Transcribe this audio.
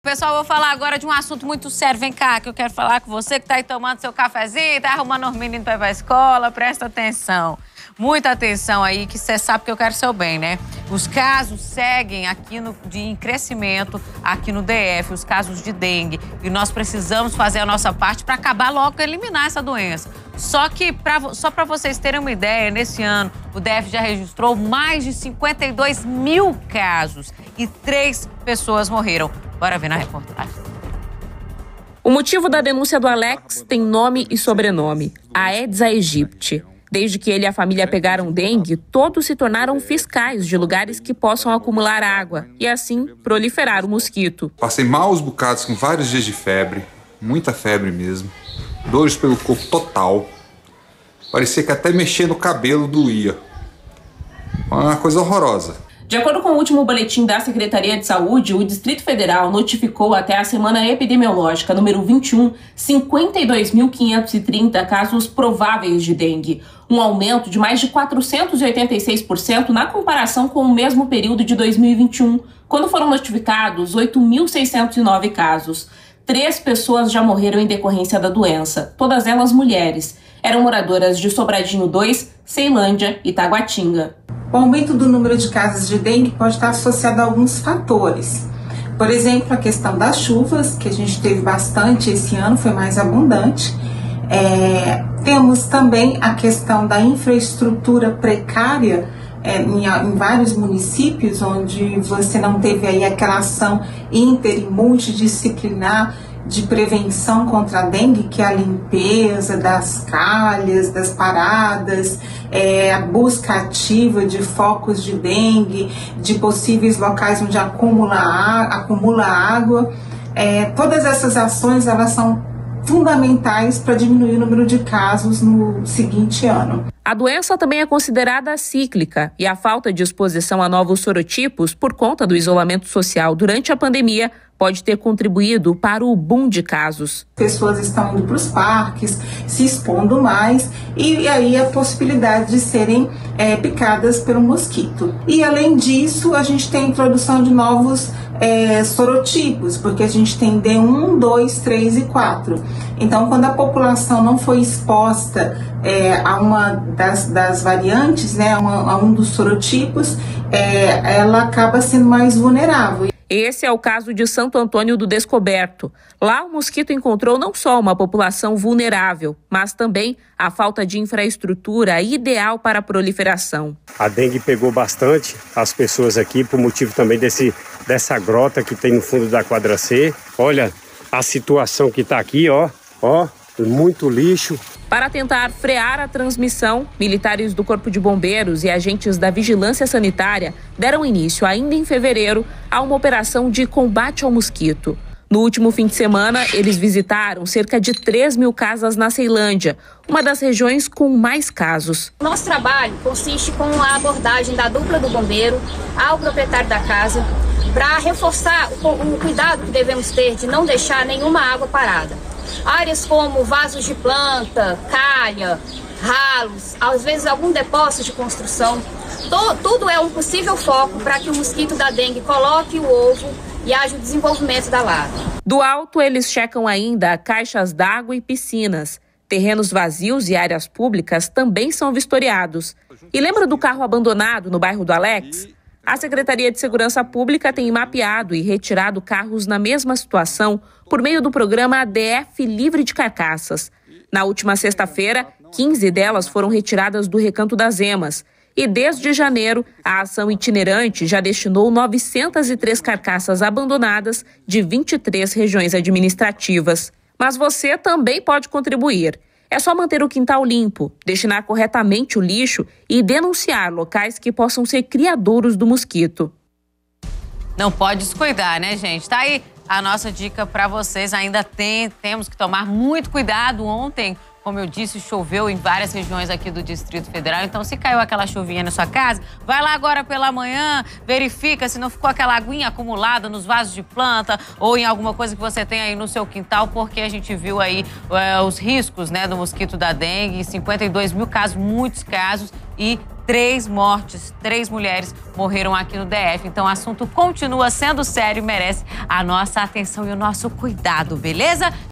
Pessoal, eu vou falar agora de um assunto muito sério. Vem cá, que eu quero falar com você que tá aí tomando seu cafezinho, tá arrumando os meninos pra ir pra escola. Presta atenção. Muita atenção aí, que você sabe que eu quero seu bem, né? Os casos seguem aqui em crescimento aqui no DF, os casos de dengue. E nós precisamos fazer a nossa parte para acabar logo, eliminar essa doença. Só que, só para vocês terem uma ideia, nesse ano o DF já registrou mais de 52 mil casos e 3 pessoas morreram. Bora ver na reportagem. O motivo da denúncia do Alex tem nome e sobrenome: Aedes aegypti. Desde que ele e a família pegaram dengue, todos se tornaram fiscais de lugares que possam acumular água e, assim, proliferar o mosquito. Passei maus bocados com vários dias de febre, muita febre mesmo, dores pelo corpo total. Parecia que até mexer no cabelo doía. Uma coisa horrorosa. De acordo com o último boletim da Secretaria de Saúde, o Distrito Federal notificou até a semana epidemiológica número 21, 52.530 casos prováveis de dengue, um aumento de mais de 486% na comparação com o mesmo período de 2021, quando foram notificados 8.609 casos. 3 pessoas já morreram em decorrência da doença, todas elas mulheres. Eram moradoras de Sobradinho 2, Ceilândia e Taguatinga. O aumento do número de casos de dengue pode estar associado a alguns fatores. Por exemplo, a questão das chuvas, que a gente teve bastante esse ano, foi mais abundante. Temos também a questão da infraestrutura precária em vários municípios, onde você não teve aí aquela ação inter e multidisciplinar de prevenção contra a dengue, que é a limpeza das calhas, das paradas, a busca ativa de focos de dengue, de possíveis locais onde acumula água. Todas essas ações, elas são fundamentais para diminuir o número de casos no seguinte ano. A doença também é considerada cíclica e a falta de exposição a novos sorotipos por conta do isolamento social durante a pandemia pode ter contribuído para o boom de casos. Pessoas estão indo para os parques, se expondo mais e aí a possibilidade de serem picadas pelo mosquito. E além disso, a gente tem a introdução de novos sorotipos, porque a gente tem D1, 2, 3 e 4. Então, quando a população não foi exposta a uma das variantes, né, a um dos sorotipos, ela acaba sendo mais vulnerável. Esse é o caso de Santo Antônio do Descoberto. Lá o mosquito encontrou não só uma população vulnerável, mas também a falta de infraestrutura ideal para a proliferação. A dengue pegou bastante as pessoas aqui por motivo também dessa grota que tem no fundo da quadra C. Olha a situação que está aqui, ó, muito lixo. Para tentar frear a transmissão, militares do Corpo de Bombeiros e agentes da Vigilância Sanitária deram início, ainda em fevereiro, a uma operação de combate ao mosquito. No último fim de semana, eles visitaram cerca de 3 mil casas na Ceilândia, uma das regiões com mais casos. Nosso trabalho consiste com a abordagem da dupla do bombeiro ao proprietário da casa para reforçar o cuidado que devemos ter de não deixar nenhuma água parada. Áreas como vasos de planta, calha, ralos, às vezes algum depósito de construção, tudo é um possível foco para que o mosquito da dengue coloque o ovo e haja o desenvolvimento da larva. Do alto, eles checam ainda caixas d'água e piscinas. Terrenos vazios e áreas públicas também são vistoriados. E lembra do carro abandonado no bairro do Alex? A Secretaria de Segurança Pública tem mapeado e retirado carros na mesma situação por meio do programa DF Livre de Carcaças. Na última sexta-feira, 15 delas foram retiradas do Recanto das Emas. E desde janeiro, a ação itinerante já destinou 903 carcaças abandonadas de 23 regiões administrativas. Mas você também pode contribuir. É só manter o quintal limpo, destinar corretamente o lixo e denunciar locais que possam ser criadouros do mosquito. Não pode descuidar, né, gente? Tá aí a nossa dica para vocês. Ainda temos que tomar muito cuidado. Ontem, como eu disse, choveu em várias regiões aqui do Distrito Federal. Então, se caiu aquela chuvinha na sua casa, vai lá agora pela manhã, verifica se não ficou aquela aguinha acumulada nos vasos de planta ou em alguma coisa que você tem aí no seu quintal, porque a gente viu aí os riscos, né, do mosquito da dengue, 52 mil casos, muitos casos, e 3 mortes, 3 mulheres morreram aqui no DF. Então o assunto continua sendo sério e merece a nossa atenção e o nosso cuidado, beleza?